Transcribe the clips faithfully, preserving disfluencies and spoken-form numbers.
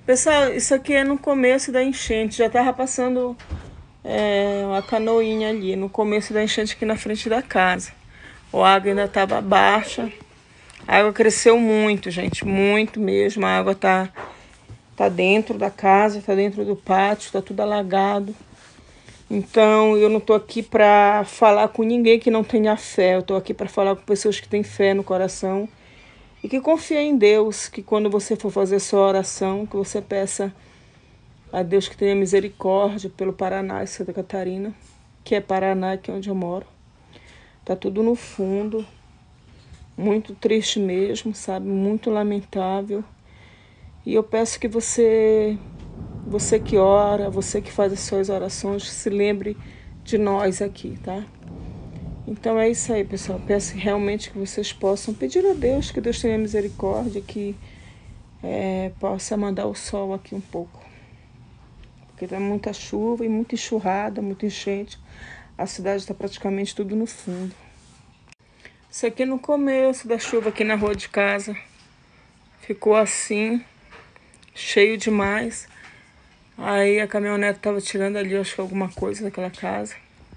Pessoal, isso aqui é no começo da enchente. Já tava passando é, uma canoinha ali, no começo da enchente aqui na frente da casa. A água ainda estava baixa. A água cresceu muito, gente, muito mesmo. A água tá, tá dentro da casa, tá dentro do pátio, tá tudo alagado. Então, eu não tô aqui para falar com ninguém que não tenha fé. Eu tô aqui para falar com pessoas que têm fé no coração e que confiem em Deus, que quando você for fazer sua oração, que você peça a Deus que tenha misericórdia pelo Paraná e Santa Catarina, que é Paraná, que é onde eu moro. Tá tudo no fundo, muito triste mesmo, sabe? Muito lamentável. E eu peço que você, você que ora, você que faz as suas orações, se lembre de nós aqui, tá? Então é isso aí, pessoal. Peço realmente que vocês possam pedir a Deus, que Deus tenha misericórdia, que é, possa mandar o sol aqui um pouco. Porque tá muita chuva e muita enxurrada, muita enchente. A cidade está praticamente tudo no fundo. Isso aqui no começo da chuva aqui na rua de casa. Ficou assim, cheio demais. Aí a caminhonete estava tirando ali, acho que alguma coisa daquela casa.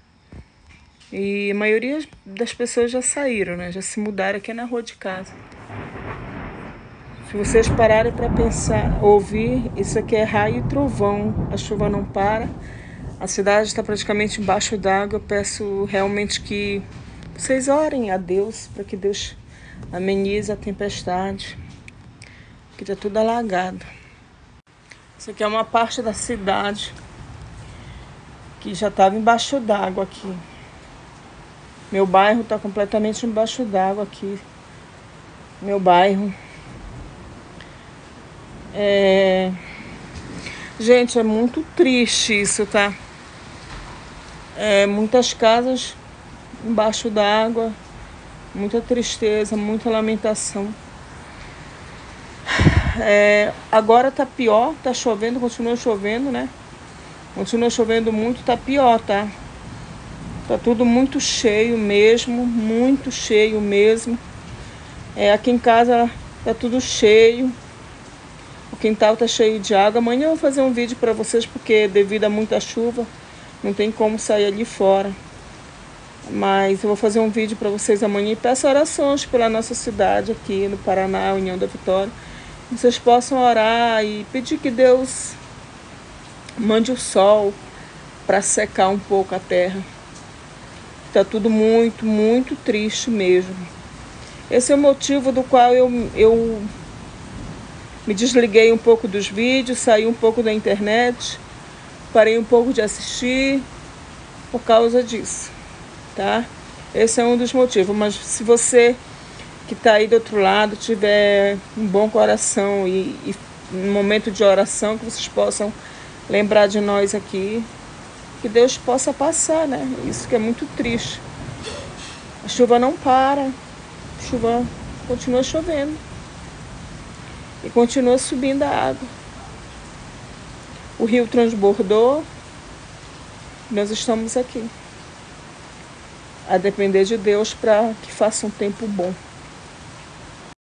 E a maioria das pessoas já saíram, né? Já se mudaram aqui na rua de casa. Se vocês pararem para pensar, ouvir, isso aqui é raio e trovão. A chuva não para. A cidade está praticamente embaixo d'água. Eu peço realmente que vocês orem a Deus para que Deus amenize a tempestade. Que está tudo alagado. Isso aqui é uma parte da cidade que já estava embaixo d'água aqui. Meu bairro está completamente embaixo d'água aqui. Meu bairro. É... Gente, é muito triste isso, tá? É, muitas casas embaixo d'água. Muita tristeza, muita lamentação. É, agora tá pior, tá chovendo, continua chovendo, né? Continua chovendo muito, tá pior, tá? Tá tudo muito cheio mesmo, muito cheio mesmo. É, aqui em casa tá tudo cheio. O quintal tá cheio de água. Amanhã eu vou fazer um vídeo para vocês, porque devido a muita chuva, não tem como sair ali fora. Mas eu vou fazer um vídeo para vocês amanhã e peço orações pela nossa cidade aqui no Paraná, União da Vitória. Vocês possam orar e pedir que Deus mande o sol para secar um pouco a terra. Está tudo muito, muito triste mesmo. Esse é o motivo do qual eu, eu me desliguei um pouco dos vídeos, saí um pouco da internet, parei um pouco de assistir por causa disso, tá? Esse é um dos motivos, mas se você que está aí do outro lado tiver um bom coração e, e um momento de oração, que vocês possam lembrar de nós aqui, que Deus possa passar, né? Isso que é muito triste. A chuva não para, a chuva continua chovendo e continua subindo a água. O rio transbordou, nós estamos aqui a depender de Deus para que faça um tempo bom.